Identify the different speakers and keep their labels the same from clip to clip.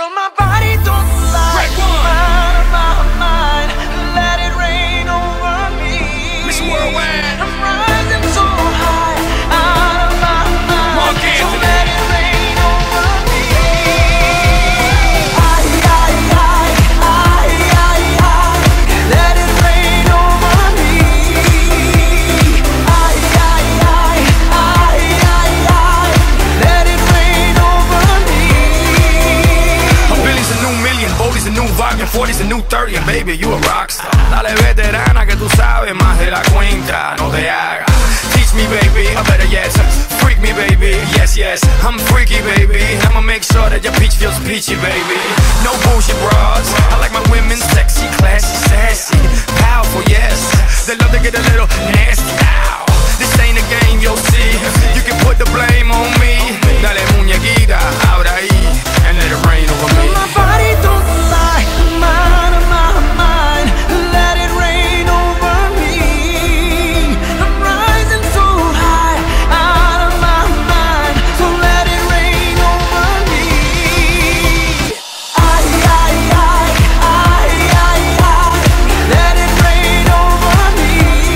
Speaker 1: Well, my body don't lie. My mind, let it rain over me.
Speaker 2: Miss Worldwide.
Speaker 1: I'm rising so high out of my mind. So let it rain over me. Let it rain over me. Let it rain over me.
Speaker 2: A billion's a new million, Boldy's a new vodka, 40's a new 30, and baby, you a rockstar. Dale veterana que tú sabes más de la cuenta, no te hagas. Teach me, baby, or better yet, freak me, baby. Yes, yes, I'm freaky, baby. I'ma make sure that your peach feels peachy, baby. No bullshit bras. I like my women sexy, classy, sassy, powerful, yes. They love to get a little nasty. Ow. This ain't a game, you'll see. You can put the blame on me. Dale muñequita, ahora ahí, and let it rain over me.
Speaker 1: My body don't lie, my mind, let it rain over me. I'm rising so high out of my mind, so let it rain over me. Let it rain over me.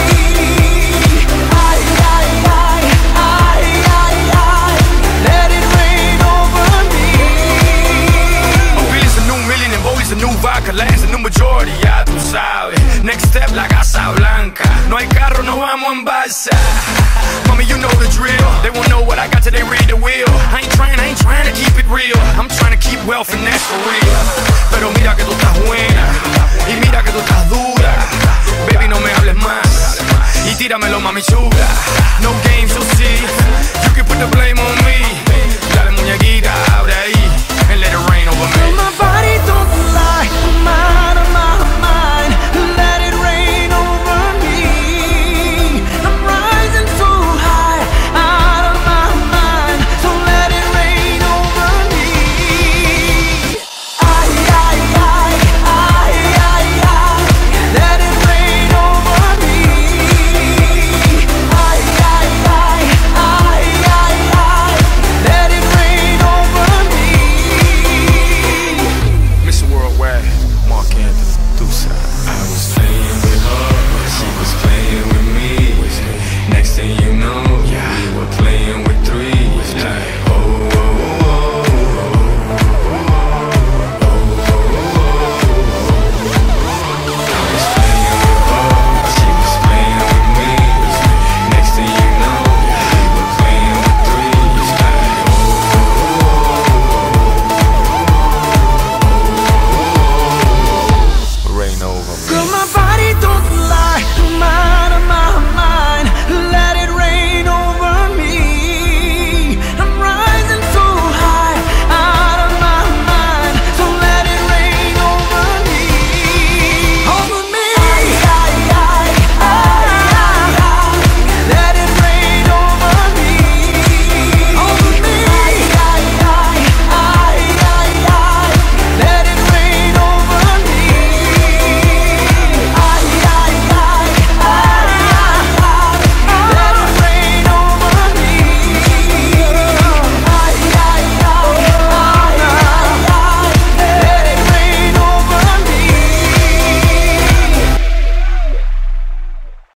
Speaker 1: Let it rain over me.
Speaker 2: A billion's a new million and Boldy's a new vodka, Lance a new majority, ya tú sabes. Next step, la Casa Blanca. No hay carro, no vamos en balsa. Mommy, you know the drill. They won't know what I got till they read the wheel. I ain't trying to keep it real. I'm trying to keep wealth and that's for real. Pero mira que tú estás buena y mira que tú estás dura. Baby, no me hables más y tíramelo, mami chula. No games, you'll see. You can put the blame on me. Dale muñequita, abre ahí.